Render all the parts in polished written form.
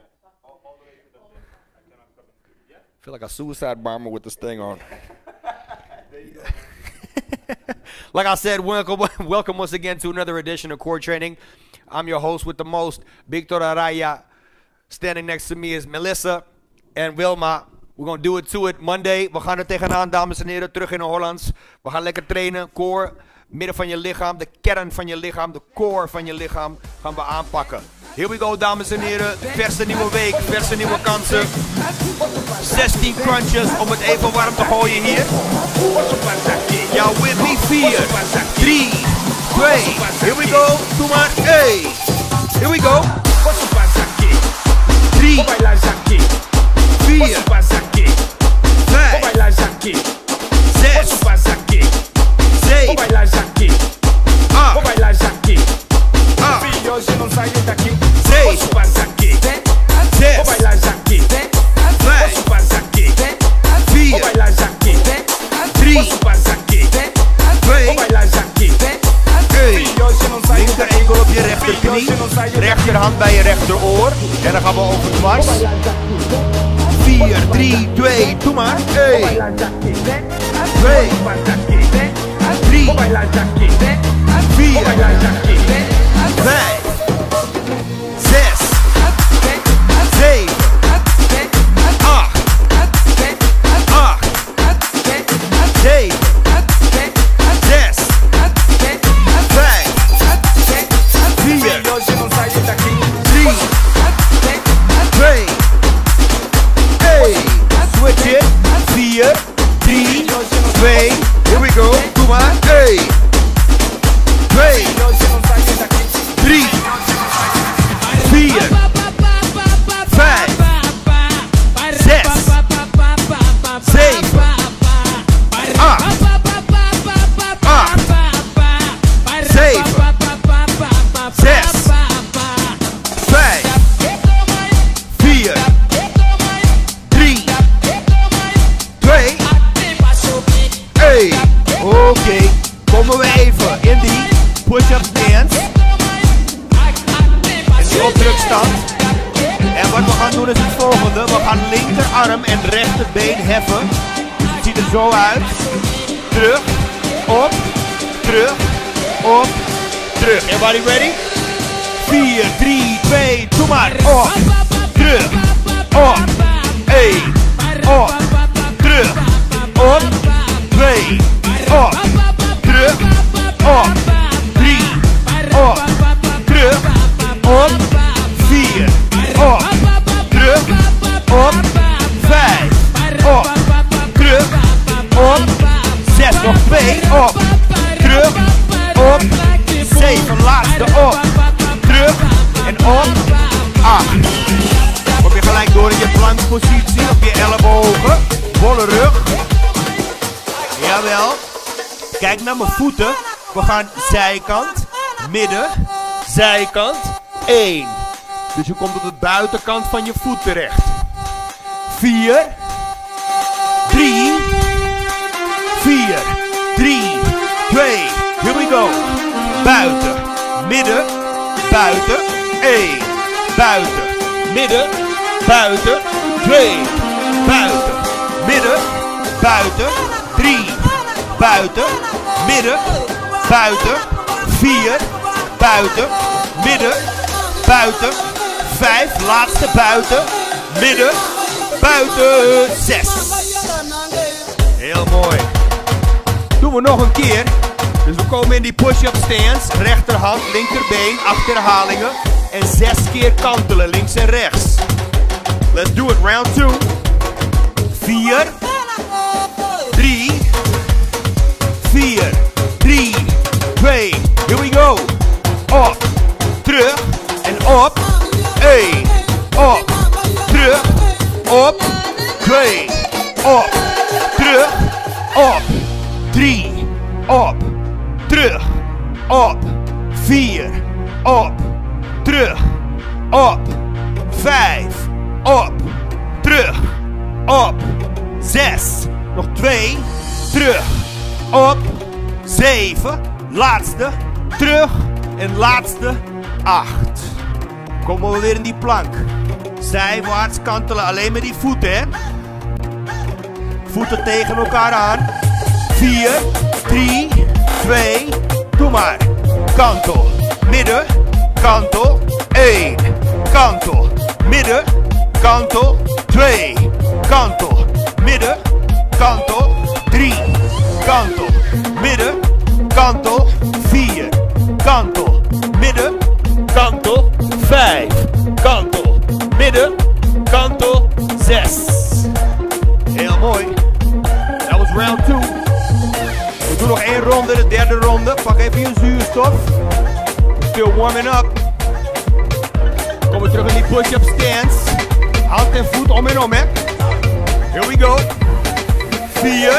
I feel like a suicide bomber with this thing on. Like I said, welcome once again to another edition of Core Training. I'm your host with the most, Victor Araya. Standing next to me is Melissa en Wilma. We're gonna do it to it Monday. We gaan er tegenaan, dames en heren, terug in de Hollands. We gaan lekker trainen, core, midden van je lichaam, de kern van je lichaam, de core van je lichaam gaan we aanpakken. Here we go, dames en heren. Verse nieuwe week, verse nieuwe kansen. 16 crunches om het even warm te gooien hier. Ja, with me 4, 3, 2. Here we go, doe maar. Hey. Here we go. 3, 4, 5, 6, 7, 8. Hoje não saio daqui. 6, 6, 5, 4, 3, 2, 1. Linker enkel op je rechterknie, rechterhand bij je rechteroor. En dan gaan we over dwars. 4, 3, 2, doe maar. 1, 2, 3, 4, 5, 6, 7, 8, 7, 6, 5, 4, 3, 2, 1. Switch it. 4, 3, 2. Here we go. Doe maar. 1, 2, 3, 4, 5, 6, 7, 8, 7, 6, 5, 4, 3, 2, 1. Oké, komen we even in die push-up stance. In die opdrukstand. En wat we gaan doen is het volgende. We gaan linkerarm en rechterbeen heffen. Het ziet er zo uit. Terug, op, terug, op, terug. Everybody ready? 4, 3, 2, doe maar. Op, terug, op, 1, op, terug, op, 2, op, terug, op, 3, op, terug, op, 4, op, terug, op, 5, op, terug, op, 6, nog 2, op, terug, op, 7, laatste, op, terug, en op, 8. Kom je gelijk door in je plankpositie, op je ellebogen, volle rug. Jawel. Kijk naar mijn voeten. We gaan zijkant, midden, zijkant, 1. Dus je komt op de buitenkant van je voet terecht. 4, 3, 4, 3, 2, here we go. Buiten, midden, buiten, 1. Buiten, midden, buiten, 2. Buiten, midden, buiten, 3. Buiten, midden, buiten, 4. Buiten, midden, buiten, 5, laatste buiten, midden, buiten, 6. Heel mooi. Doen we nog een keer. Dus we komen in die push-up stance. Rechterhand, linkerbeen, 8 herhalingen. En 6 keer kantelen, links en rechts. Let's do it, round 2. 4, 3, 4, 3, 2, here we go. Op, terug en op. 1, op, terug, op. 2, op, terug, op. 3, op, terug, op. 4, op, terug, op. 5, op, terug, op. 6, nog 2, terug, op. 7, laatste, terug en laatste 8. Komen we weer in die plank. Zijwaarts kantelen, alleen met die voeten, hè. Voeten tegen elkaar aan. 4, 3, 2, doe maar. Kantel, midden, kantel, 1. Kantel, midden, kantel, 2. Kantel, midden, kantel, 3. Kantel, midden, kantel, 4. Kantel, midden, kantel, 5. Kantel, midden, kantel, 6. Heel mooi. Dat was round 2. We doen nog 1 ronde, de derde ronde. Pak even je zuurstof. Still warming up. Kom weer terug in die push-up stance. Hand en voet om en om, hè. Here we go. 4,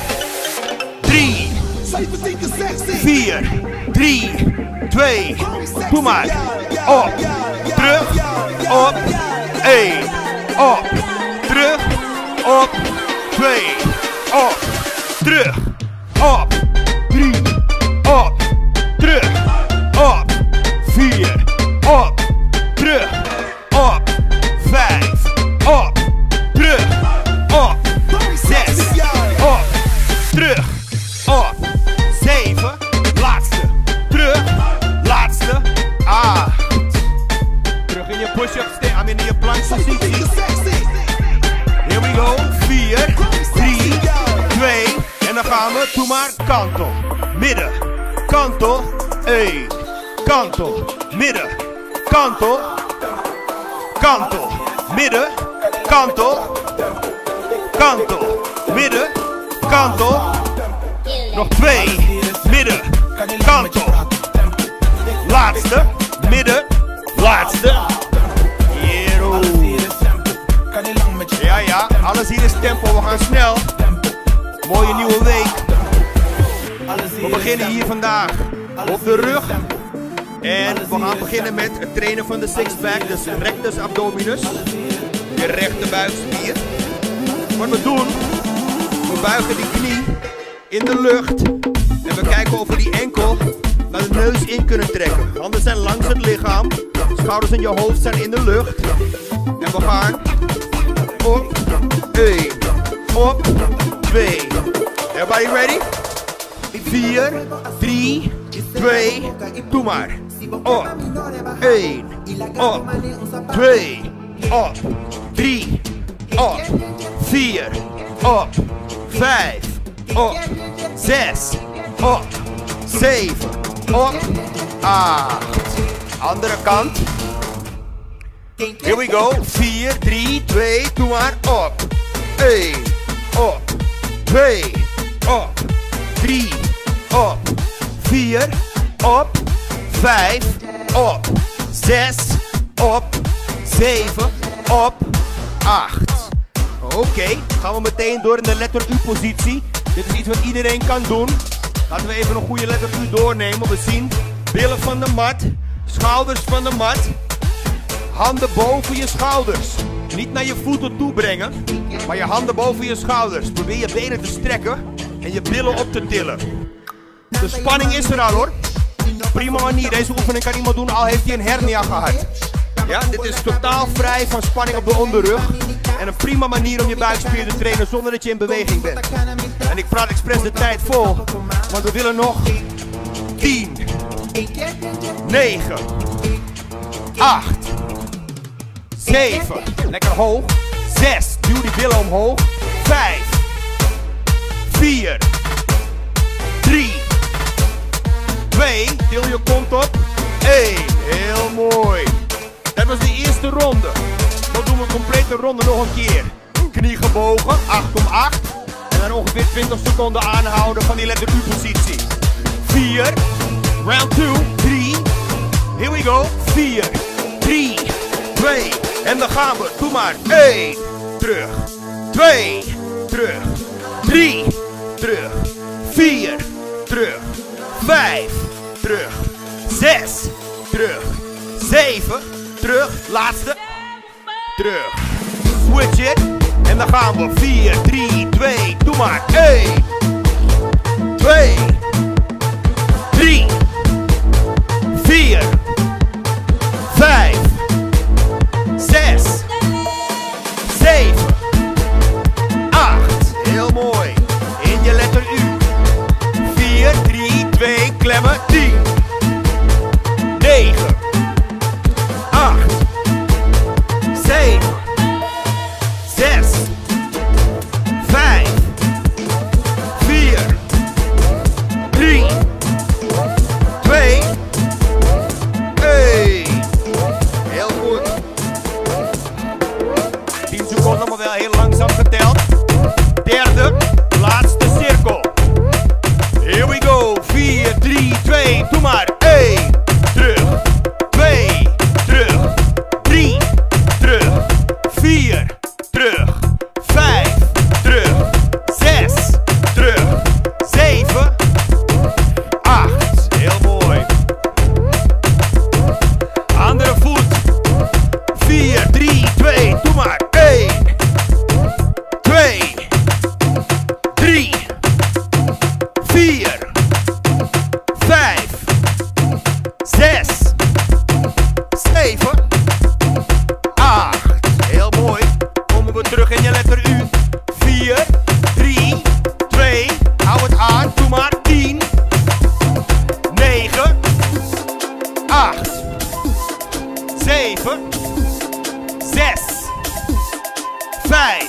3, 4, 3, 2, doe maar. Op, terug, op, 1, op, terug, op, 2, op, terug, op, 3, op, terug, op, 4, op, terug, op, 5, op, terug, op, 6, op, terug, op, 7, laatste, terug, laatste, 8. Terug in je push-up stand, in je plankpositie. Here we go, 4, 3, 2, en dan gaan we, doe maar, kantel, midden, kantel, 1, kantel, midden, kantel, kantel, midden, kantel, kantel, midden, kantel, nog 2, midden, kantel, laatste, midden, laatste, ja, alles hier is tempo, we gaan snel, mooie nieuwe week, we beginnen hier vandaag op de rug. En we gaan beginnen met het trainen van de sixpack, dus rectus abdominus, je rechter buikspier. Wat we doen, we buigen die knie in de lucht en we kijken of we die enkel naar de neus in kunnen trekken. Handen zijn langs het lichaam, schouders en je hoofd zijn in de lucht. En we gaan op 1, op 2. Everybody ready? 4, 3, 2, doe maar. Op, 1, op, 2, op, 3, op, 4, op, 5, op, 6, op, 7, op, 8. Andere kant. Here we go. 4, 3, 2, doe maar. Op, 1, op, 2, op, 3, op, 4, op, 5, op, 6, op, 7, op, 8. Oké, gaan we meteen door in de letter U positie. Dit is iets wat iedereen kan doen. Laten we even een goede letter U doornemen. We zien billen van de mat, schouders van de mat, handen boven je schouders. Niet naar je voeten toe brengen, maar je handen boven je schouders. Probeer je benen te strekken en je billen op te tillen. De spanning is er al, hoor. Prima manier, deze oefening kan iemand doen al heeft hij een hernia gehad. Ja, dit is totaal vrij van spanning op de onderrug. En een prima manier om je buikspier te trainen zonder dat je in beweging bent. En ik praat expres de tijd vol, want we willen nog 10, 9, 8, 7, lekker hoog, 6, duw die billen omhoog, 5, 4, 3, 2, til je kont op, 1, heel mooi. Dat was de eerste ronde. Dan doen we een complete ronde nog een keer. Knie gebogen, 8 om 8. En dan ongeveer 20 seconden aanhouden van die letter U positie. 4, round 2, 3. Here we go, 4, 3, 2. En dan gaan we, doe maar. 1, terug. 2, terug. 3, terug. 4, terug. 5, terug. 6, terug. 7, terug. Laatste. Terug. Switch it. En dan gaan we. 4, 3, 2. Doe maar. 1, 2, 3, 4, 5, 6, geteld. Derde, laatste cirkel. Here we go. 4, 3, 2, doe maar. 1, terug. 2, terug. 3, terug. 4, terug. 5, terug. 6, terug. 7, 8. Heel mooi. Andere voet. 4, 3, 2, doe maar. 1, 2, 3, 4, 5, 6, 7, 8. Heel mooi. Komen we terug in je letter U. 4, 3, 2, hou het aan, doe maar. 10, 9, 8, 7, 6, 5,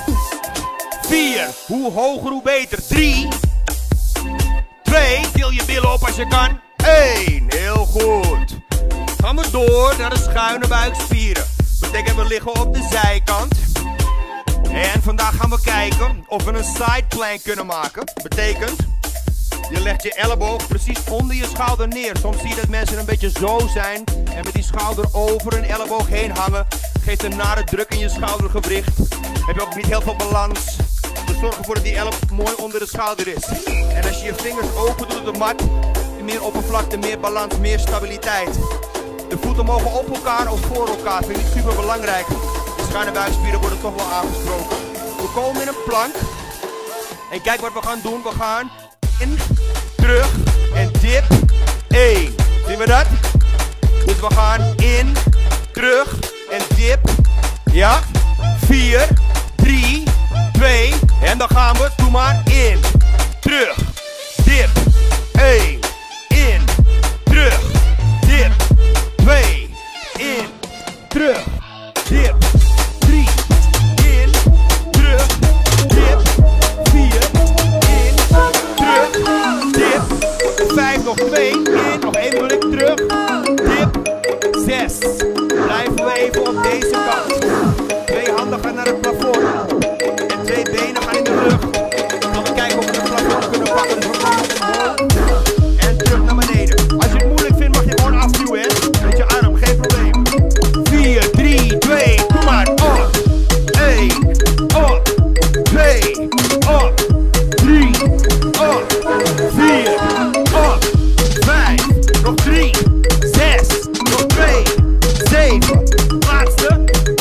4, hoe hoger hoe beter. 3, 2, til je billen op als je kan. 1, heel goed. Gaan we door naar de schuine buikspieren. Betekent we liggen op de zijkant. En vandaag gaan we kijken of we een side plank kunnen maken. Betekent, je legt je elleboog precies onder je schouder neer. Soms zie je dat mensen een beetje zo zijn en met die schouder over hun elleboog heen hangen. Geeft een nare druk in je schoudergewricht. Heb je ook niet heel veel balans. Dus zorg ervoor dat die elleboog mooi onder de schouder is. En als je je vingers open doet op de mat, meer oppervlakte, meer balans, meer stabiliteit. De voeten mogen op elkaar of voor elkaar. Vind ik super belangrijk. De schuine buikspieren worden toch wel aangesproken. We komen in een plank. En kijk wat we gaan doen. We gaan in, terug en dip. 1. Zien we dat? Dus we gaan in, terug en dip. Ja. 4, 3, 2. En dan gaan we. Doe maar in, terug, dip. 1. In, terug, dip. 2. In, terug, dip. 3. In, terug, dip. 4. In, terug, dip. 5, nog 2. In, nog 1 blik terug. Dip. 6. Blijven we even op deze kant. 2 handen gaan naar het plafond. En 2 benen gaan in de lucht. Dan gaan we kijken of we het plafond kunnen pakken. Dus we gaan omhoog en terug naar beneden. Als je het moeilijk vindt mag je gewoon afduwen, hè. Met je arm, geen probleem. 4, 3, 2, doe maar. Op. 1. Op. 2. Op. 3. Op. 4. Op. 5. Nog 3. 6. Nog 2. 7. Laatste.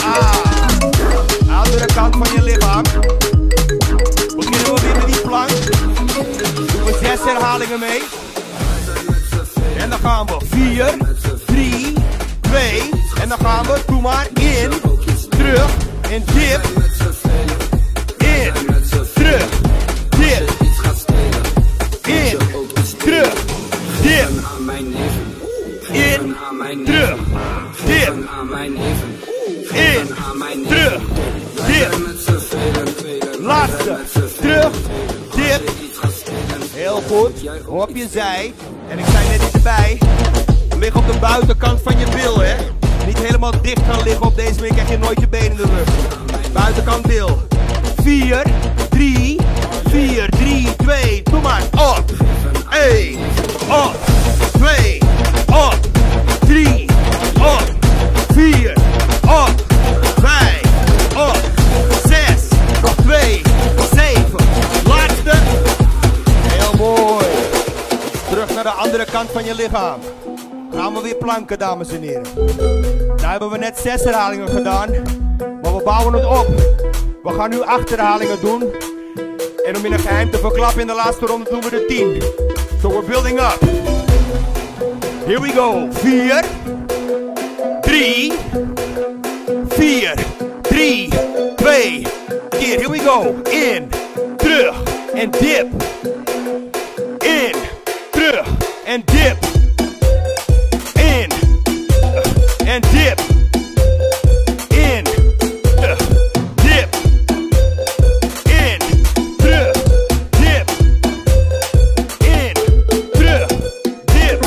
Andere kant van je lichaam. Beginnen we weer met die plank. Doen we 6 herhalingen mee. En dan gaan we 4, 3, 2. En dan gaan we, doe maar, in, terug en dip. In, terug, dip. In, terug, dip. In, terug, dip. In, terug, dip. Laatste, terug, dip. Heel goed, op je zij. En ik zei net niet erbij. Lig op de buitenkant van je bil, hè. Niet helemaal dicht gaan liggen op deze manier, krijg je nooit je benen in de lucht. Buitenkant bil. 4, 3, 4, 3, 2, doe maar. Op. 1, op. 2, op. 3, op. 4, op. 5, op. 6, nog 2, 7. Laatste. Heel mooi. Terug naar de andere kant van je lichaam. Gaan we weer planken, dames en heren. Daar hebben we net 6 herhalingen gedaan. Maar we bouwen het op. We gaan nu 8 herhalingen doen. En om in een geheim te verklappen in de laatste ronde doen we de 10. So we're building up. Here we go. 4, 3, 4, 3, 2, keer. Here we go. In, terug en dip. In, terug en dip. In en dip. In, dip. In, terug, dip. In, terug, dip.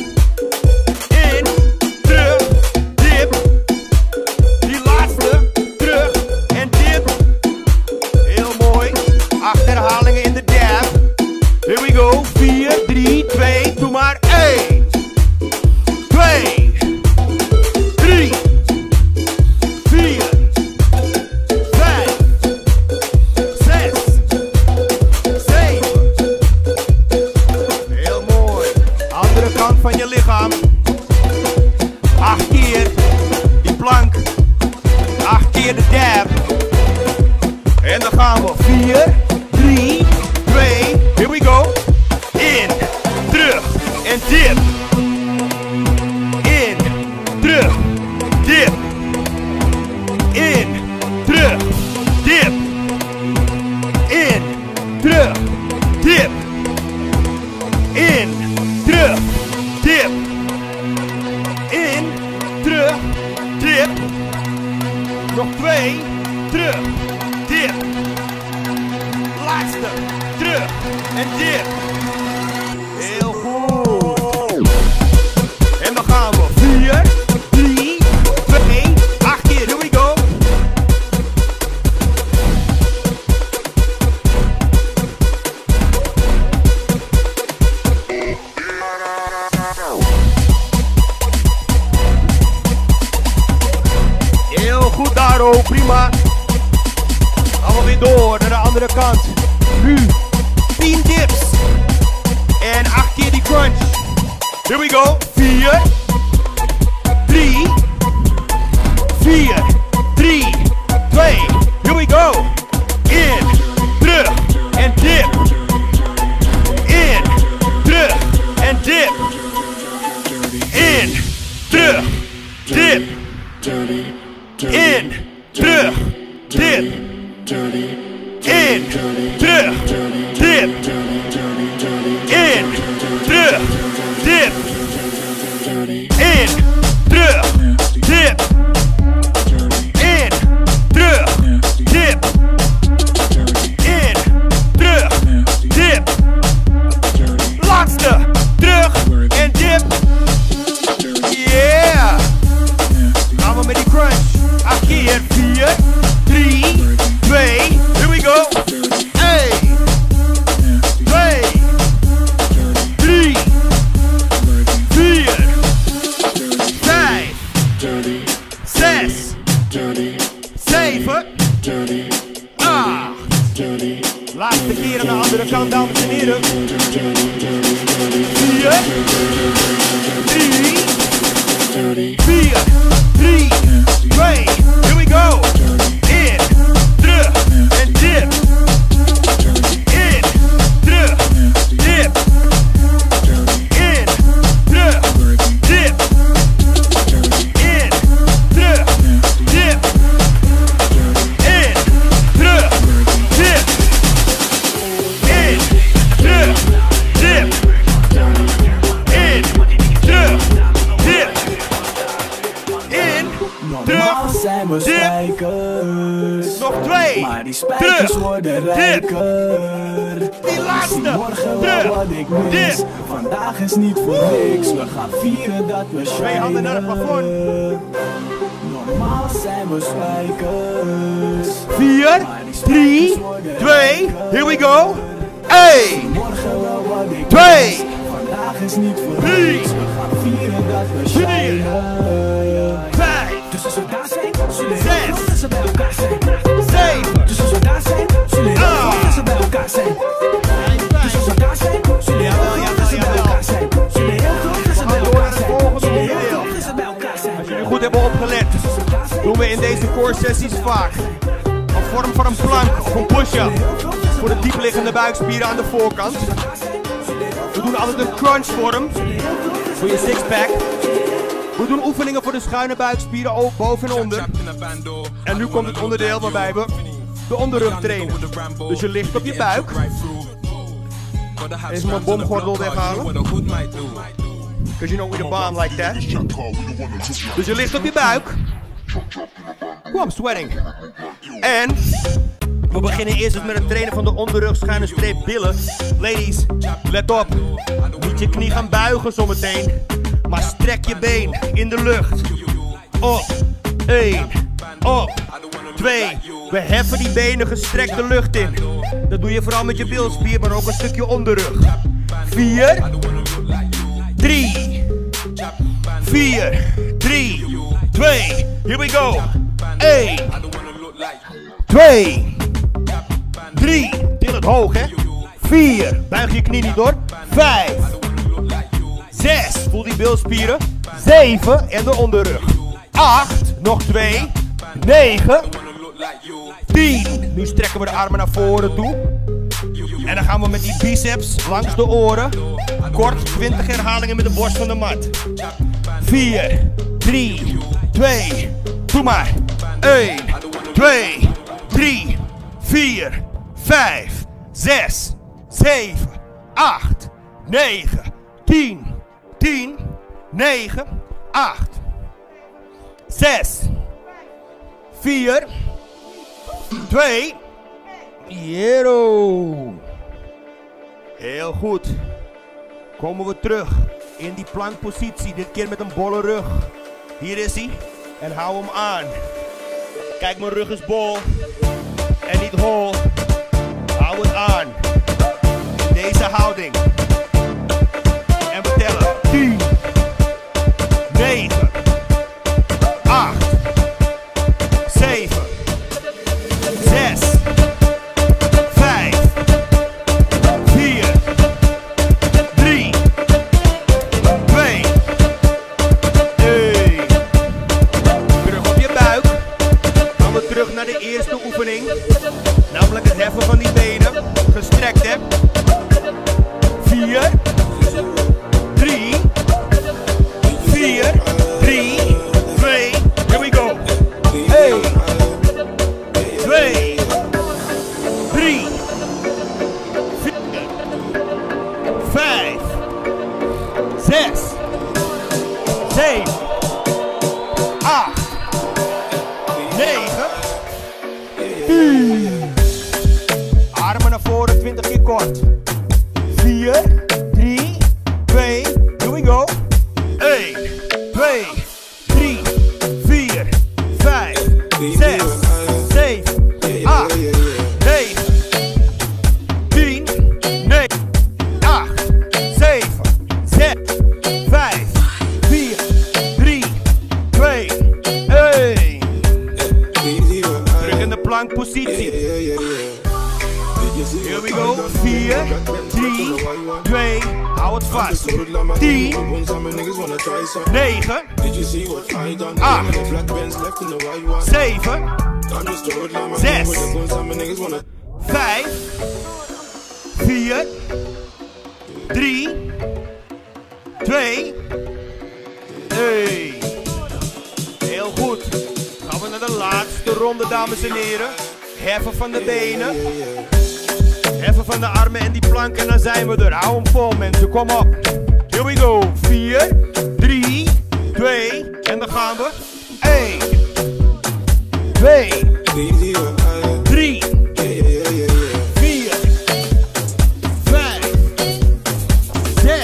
In, terug, dip. Die laatste, terug en dip. herhalingen in de dab. Here we go. 4, 3, 2, doe maar 1. 2, 3, 4, 5, 6, 7. Heel mooi. Andere kant van je lichaam. 8 keer die plank. 8 keer de dab. En dan gaan we. 4, 3, 2, here we go. In, terug en dip. In, terug, dip. In, terug, dip. In, terug, dip. In, terug, dip. In, terug, dip. Nog 2, terug, dip. Laatste, terug en dip. Heel goed. En dan gaan we. 4, 3, 2, 8 keer. Here we go. Heel goed daar, oh, prima. Allemaal weer door naar de andere kant. Nu 10 dips. En 8 keer die crunch. Here we go. 4, 3, 4, 3, 2. Here we go. In, terug en dip. In, terug en dip. In, terug, dip. In, terug, dip. In, terug, dip. In, terug, dip. In, terug, dip. In, terug, dip. In, terug, dip. Laatste, terug en dip. Yeah! Gaan we met die crunch. 8 keer. 4, 3, 2, here we go. 1, 2, 3, 4, 5, 6, 7, 8. Laatste keer aan de andere kant, dames en heren. 4, 3, 4, 3, 2, here we go. In, terug en dip. In, terug, dip. In, terug, dip. In, terug, dip. In, terug, dip. In, terug, dip. In, terug, dip. In, Normaal zijn we dip. spijkers, Nog 2, maar die spijkers terug, worden dip. rijker. Die laatste, Morgen wel terug, wat ik mis, dip. vandaag is niet voor niks. We gaan vieren dat we shinen. 2 handen naar het plafond. Normaal zijn we spijkers, 4, 3, 2, here we go. 1, morgen wel wat ik 2, mis, vandaag is niet voor 3, niks. We gaan vieren dat we shinen. 5, Dus als we daar zijn, zullen 6, heel veel mensen bij elkaar zijn. 7, Dus als we daar zijn, zullen heel veel mensen bij elkaar zijn. Dus als we daar zijn, zullen heel veel mensen bij elkaar zijn. Zullen heel veel mensen bij elkaar zijn. Zullen heel veel mensen bij elkaar zijn. Als jullie goed hebben opgelet, doen we in deze core sessies vaak een vorm van een plank of een push-up voor de diepliggende buikspieren aan de voorkant. We doen altijd een crunch vorm voor je sixpack. We doen oefeningen voor de schuine buikspieren ook boven en onder. En nu komt het onderdeel waarbij we de onderrug trainen. Dus je ligt op je buik. Even mijn bomgordel weghalen. Because you know we the bomb like that. Dus je ligt op je buik. Oh, I'm sweating. En we beginnen eerst met het trainen van de onderrug, schuine streep billen. Ladies, let op. Niet je knie gaan buigen zometeen. Maar strek je been in de lucht. Op. 1. Op. 2. We heffen die benen gestrekt de lucht in. Dat doe je vooral met je bilspier, maar ook een stukje onderrug. 4, 3, 4, 3, 2, here we go. 1, 2, 3, til het hoog hè. 4, buig je knie niet door. 5, 6, voel die bilspieren. 7 en de onderrug. 8, nog 2, 9, 10. Nu strekken we de armen naar voren toe. En dan gaan we met die biceps langs de oren. Kort, 20 herhalingen met de borst van de mat. 4, 3, 2, doe maar. 1, 2, 3, 4, 5, 6, 7, 8, 9, 10, 10, 9, 8, 6, 4, 2, 0. Heel goed. Komen we terug in die plankpositie. Dit keer met een bolle rug. Hier is hij. En hou hem aan. Kijk, mijn rug is bol. En niet hol. Hou het aan. In deze houding. En we tellen. 10, 9, 8, 7, 6, 5, 4, 3, 2, 1. Terug op je buik. Gaan we terug naar de eerste oefening. Namelijk het heffen van die benen. Gestrekt hè. 4, 3, 4, 3, 2, here we go. 1, 2, 3, 4, 5, 6, 7, 8, 9, 10. Armen naar voren, 20 keer kort. 4, 3, 2, here we go. 1, 2, 3, 4, 5, 6, 7, 8, 9, 10, 9, 8, 7, 6, 5, 4, 3, 2, 1. Terug in de plankpositie. Here we go. 4, 3, 2, hou het vast. 10, 9, 8, 7, 6, 5, 4, 3, 2, 1. Heel goed. Gaan we naar de laatste ronde, dames en heren. Heffen van de benen. Heffen van de armen en die plank en dan zijn we er. Hou hem vol mensen, kom op. Here we go. 4, 3, 2 en dan gaan we. 1, 2, 3, 4, 5, 6,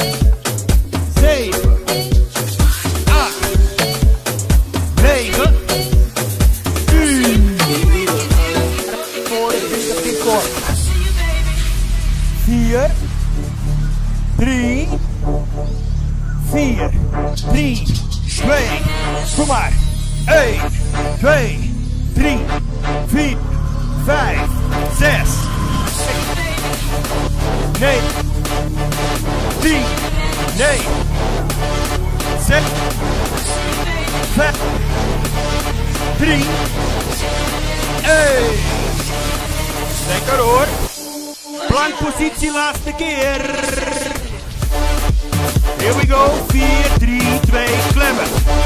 7, 8, 9, 10. Voor de 20 kort. 4, 3, 4, 3, 2, kom maar. 1, 2, 3, 4, 5, 6, 9, 10, 9, 6, 5, 3, 1. Lekker hoor. Plankpositie laatste keer. Here we go. 4, 3, 2, klemmen.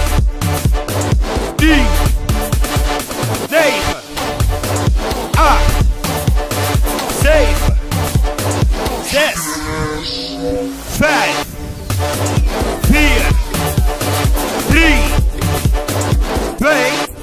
10, 9, 8, 7, 6, 5, 4, 3, 2,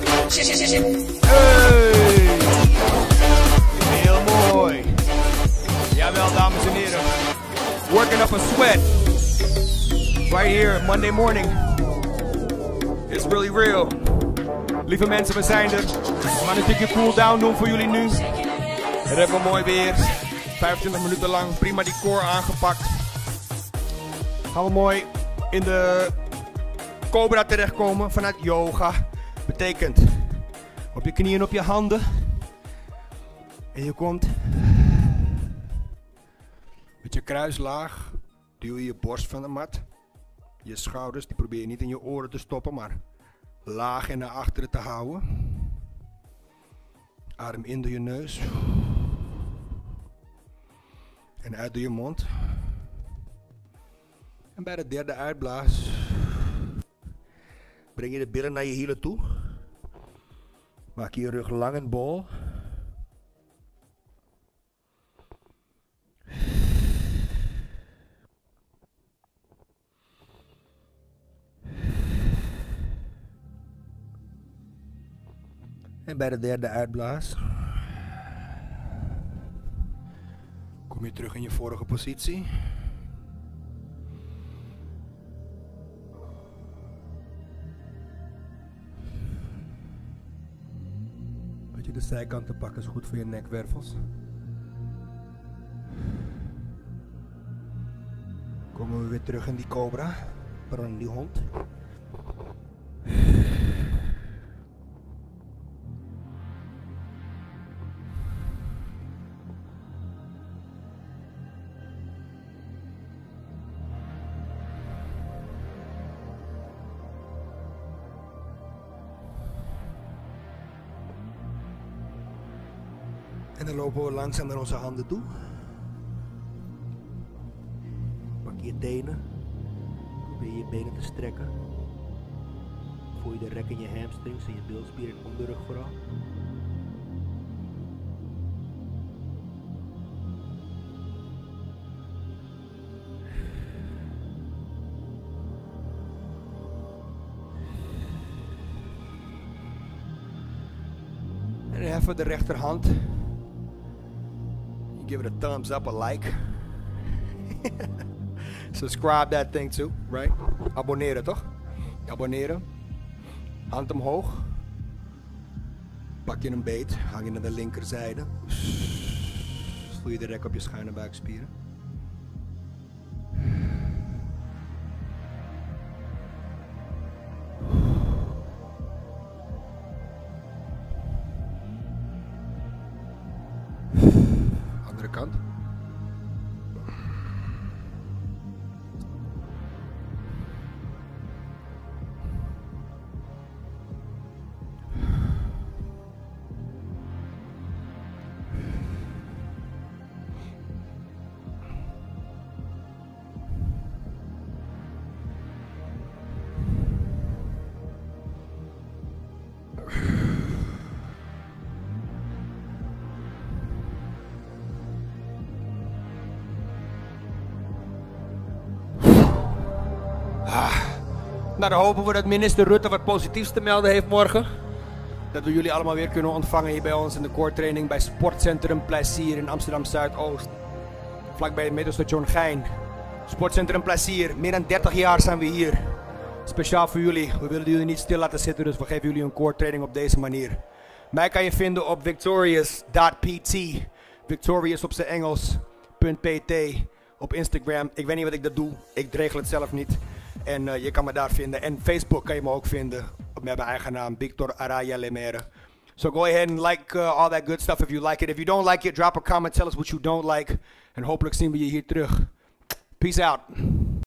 1. Heel mooi. Jawel, dames en heren. Working up a sweat. Right here, Monday morning. It's really real. Lieve mensen, we zijn er. We gaan een stukje cool down doen voor jullie nu. Het hebben we mooi weer. 25 minuten lang. Prima die core aangepakt. Gaan we mooi in de cobra terechtkomen vanuit yoga. Betekent op je knieën, op je handen. En je komt met je kruis laag. Duw je borst van de mat. Je schouders, die probeer je niet in je oren te stoppen, maar laag en naar achteren te houden. Adem in door je neus. En uit door je mond. En bij de derde uitblaas breng je de billen naar je hielen toe. Maak je rug lang en bol. En bij de derde uitblaas kom je terug in je vorige positie. Beetje de zijkanten pakken is goed voor je nekwervels. Komen we weer terug in die cobra, pardon, in die hond. En dan lopen we langzaam naar onze handen toe. Pak je tenen. Probeer je benen te strekken. Voel je de rek in je hamstrings en je bilspier en onderrug vooral. En even de rechterhand. Give it a thumbs up, a like. Subscribe that thing too, right? Abonneren toch? Abonneren. Hand omhoog. Pak je een beet, hang je naar de linkerzijde. Voel je de rek op je schuine buikspieren. Andere kant. Nou, dan hopen we dat minister Rutte wat positiefs te melden heeft morgen. Dat we jullie allemaal weer kunnen ontvangen hier bij ons in de core training bij Sportcentrum Plezier in Amsterdam Zuidoost. Vlakbij het metrostation Gein. Sportcentrum Plezier, meer dan 30 jaar zijn we hier. Speciaal voor jullie. We willen jullie niet stil laten zitten, dus we geven jullie een core training op deze manier. Mij kan je vinden op victorious.pt. Victorious op zijn Engels. .pt. Op Instagram. Ik weet niet wat ik dat doe. Ik regel het zelf niet. En je kan me daar vinden. En Facebook kan je me ook vinden. Met mijn eigen naam. Victor Araya Lemere. So go ahead and like all that good stuff if you like it. If you don't like it, drop a comment. Tell us what you don't like. En hopelijk zien we je hier terug. Peace out.